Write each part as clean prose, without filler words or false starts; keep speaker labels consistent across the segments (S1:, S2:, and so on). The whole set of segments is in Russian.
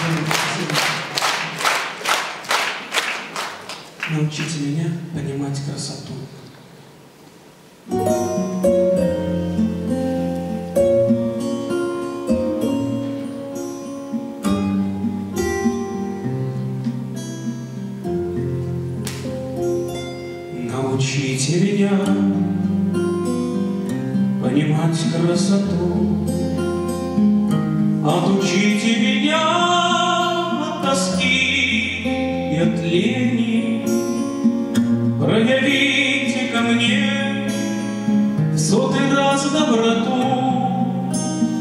S1: Научите меня понимать красоту. Научите меня понимать красоту. Отучите меня от тоски и от лени. Проявите ко мне в 100-й раз доброту.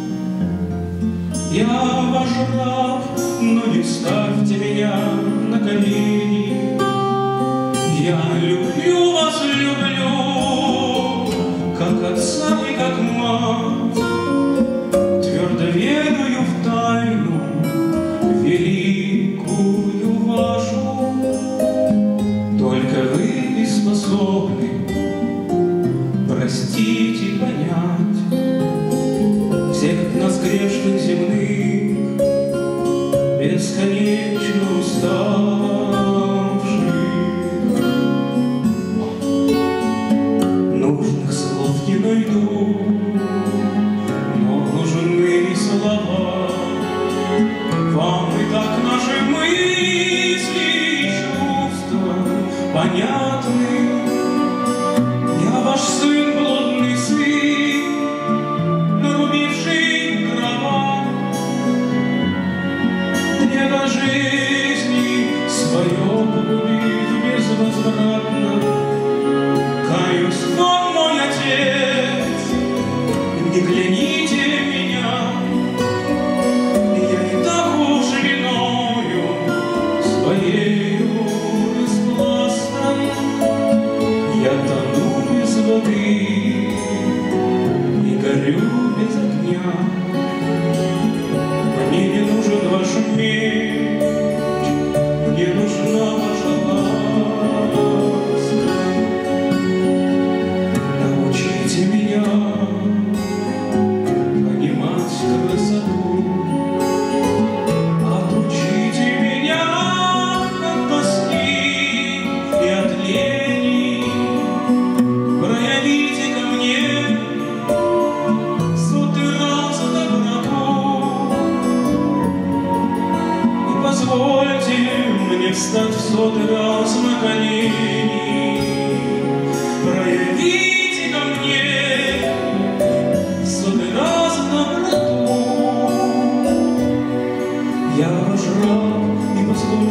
S1: Я ваш раб, но не ставьте меня на колени. Я люблю вас, люблю, как отца и как мать. Твердо верую в тайну великую вашу. Только вы способны простить и понять всех нас грешных земных, бесконечно уставших. Нужных слов не найду, но нужны слова. Вам и так наши мысли и чувства понятны. Я ваш сын, блудный сын, нарубивший дрова. Дело жизни свое погубив безвозвратно. Каюсь, но мой отец, не кляните меня. Я и так уж виною своею распластан. Я тону без воды и горю без огня. Мне не нужен ваш меч, мне нужна ваша ласка. Научите меня понимать красоту. Отучите меня от тоски и от лени. Проявите ко мне 100-й раз доброту. И позвольте мне встать в 100-й раз на колени. Проявите ко мне 100-й раз доброту. Я ваш раб и послушник.